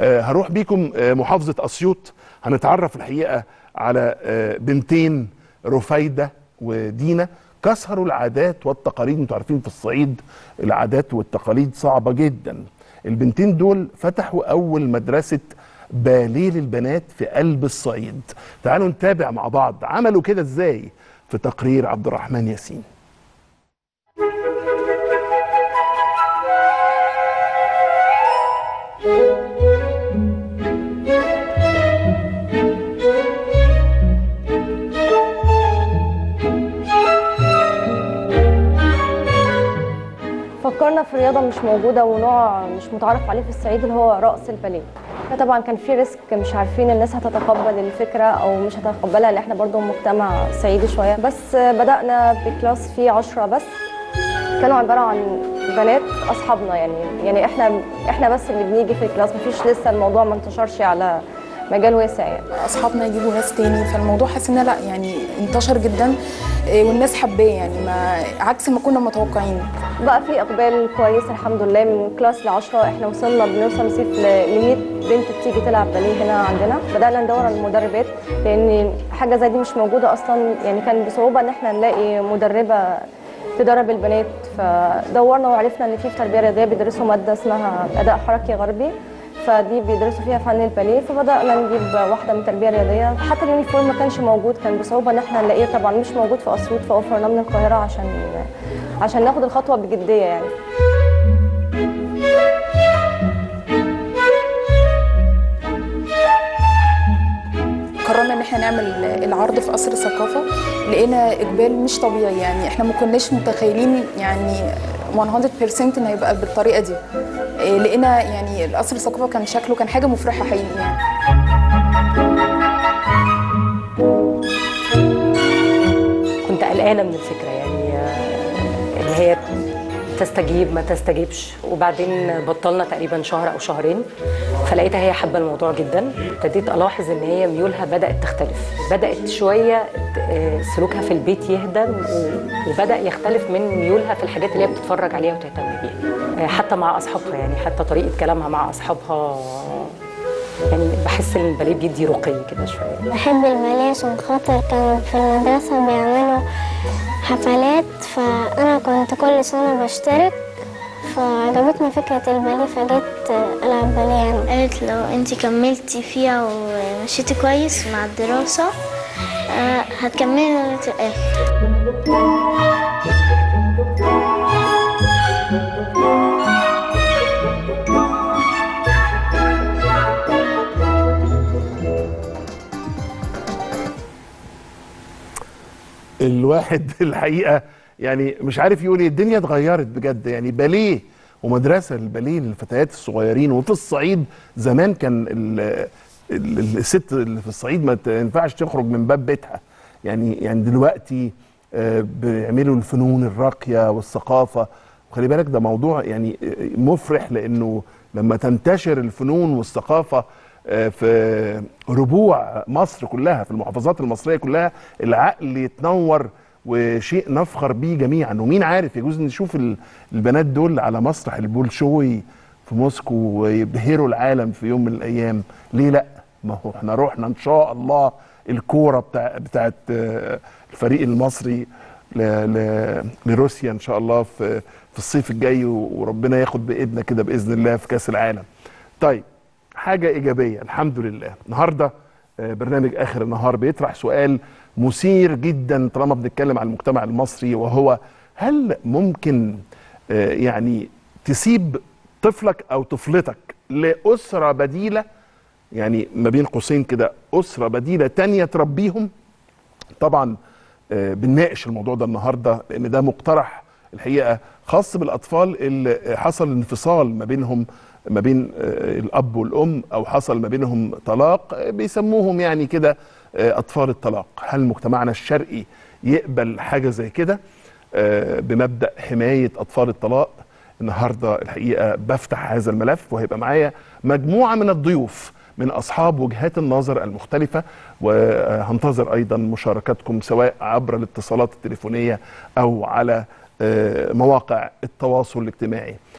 هروح بيكم محافظة أسيوط، هنتعرف الحقيقة على بنتين رفايدة ودينا كسروا العادات والتقاليد. انتوا عارفين في الصعيد العادات والتقاليد صعبة جدا. البنتين دول فتحوا أول مدرسة باليه للبنات في قلب الصعيد. تعالوا نتابع مع بعض عملوا كده ازاي في تقرير عبد الرحمن ياسين. فكرنا في رياضة مش موجودة ونوع مش متعارف عليه في الصعيد اللي هو رقص الباليه. طبعا كان في ريسك، مش عارفين الناس هتتقبل الفكرة او مش هتتقبلها، لان احنا برضو مجتمع صعيدي شوية. بس بدأنا بكلاس فيه 10 بس، كانوا عبارة عن بنات اصحابنا يعني احنا بس اللي بنيجي في الكلاس، مفيش لسه الموضوع ما انتشرش على مجال واسع يعني. اصحابنا يجيبوا ناس تاني، فالموضوع حاسس ان لا يعني انتشر جدا والناس حباه، يعني ما عكس ما كنا متوقعين. بقى في اقبال كويس الحمد لله، من كلاس ل10 احنا بنوصل نصيف ل 100 بنت بتيجي تلعب باليه هنا عندنا. بدانا ندور على المدربات لان حاجه زي دي مش موجوده اصلا، يعني كان بصعوبه ان احنا نلاقي مدربه تدرب البنات. فدورنا وعرفنا ان في تربيه رياضيه بيدرسوا ماده اسمها اداء حركي غربي، فدي بيدرسوا فيها فن الباليه. فبدانا نجيب واحده من تربيه رياضيه. حتى اليونيفورم ما كانش موجود، كان بصعوبه ان احنا نلاقيه، طبعا مش موجود في اسيوط، فوفرناه من القاهره عشان ناخد الخطوه بجديه يعني. قررنا ان احنا نعمل العرض في قصر الثقافه، لقينا اقبال مش طبيعي، يعني احنا ما كناش متخيلين يعني 100% ان هيبقى بالطريقه دي. لقينا يعني القصر الثقافه كان شكله كان حاجه مفرحه حقيقي يعني. كنت قلقانه من الفكره، يعني اللي هي تستجيب ما تستجيبش. وبعدين بطلنا تقريبا شهر او شهرين، فلقيتها هي حابه الموضوع جدا. ابتديت الاحظ ان هي ميولها بدات تختلف، بدات شويه سلوكها في البيت يهدى، وبدا يختلف من ميولها في الحاجات اللي هي بتتفرج عليها وتهتم بيها. حتى مع اصحابها، يعني حتى طريقه كلامها مع اصحابها، يعني بحس ان الباليه بيدي رقي كده شويه. بحب الباليه عشان خاطر كانوا في المدرسه بيعملوا حفلات، فانا كنت كل سنه بشترك، فعجبتني فكره الباليه فجيت العب باليه يعني. قالت لو انت كملتي فيها ومشيتي كويس مع الدراسه هتكملي لغايه الاخر. الواحد الحقيقة يعني مش عارف يقول ايه، الدنيا اتغيرت بجد. يعني باليه ومدرسة الباليه للفتيات الصغيرين. وفي الصعيد زمان كان الست اللي في الصعيد ما ينفعش تخرج من باب بيتها. يعني دلوقتي بيعملوا الفنون الراقية والثقافة. وخلي بالك ده موضوع يعني مفرح، لأنه لما تنتشر الفنون والثقافة في ربوع مصر كلها، في المحافظات المصرية كلها، العقل يتنور وشيء نفخر بيه جميعا. ومين عارف يجوز نشوف البنات دول على مسرح البولشوي في موسكو ويبهروا العالم في يوم من الأيام. ليه لا؟ ما هو احنا روحنا ان شاء الله الكورة بتاعت الفريق المصري لروسيا ان شاء الله في الصيف الجاي، وربنا ياخد بإيدنا كده بإذن الله في كأس العالم. طيب، حاجة إيجابية الحمد لله. النهاردة برنامج آخر النهار بيطرح سؤال مثير جدا طالما بنتكلم عن المجتمع المصري، وهو هل ممكن يعني تسيب طفلك أو طفلتك لأسرة بديلة، يعني ما بين قوسين كده أسرة بديلة تانية تربيهم؟ طبعا بنناقش الموضوع ده النهاردة، لأن ده مقترح الحقيقة خاص بالأطفال اللي حصل انفصال ما بينهم، ما بين الأب والأم، أو حصل ما بينهم طلاق، بيسموهم يعني كده أطفال الطلاق. هل مجتمعنا الشرقي يقبل حاجة زي كده بمبدأ حماية أطفال الطلاق؟ النهاردة الحقيقة بفتح هذا الملف، وهيبقى معايا مجموعة من الضيوف من أصحاب وجهات النظر المختلفة، وهنتظر أيضا مشاركاتكم سواء عبر الاتصالات التليفونية أو على مواقع التواصل الاجتماعي.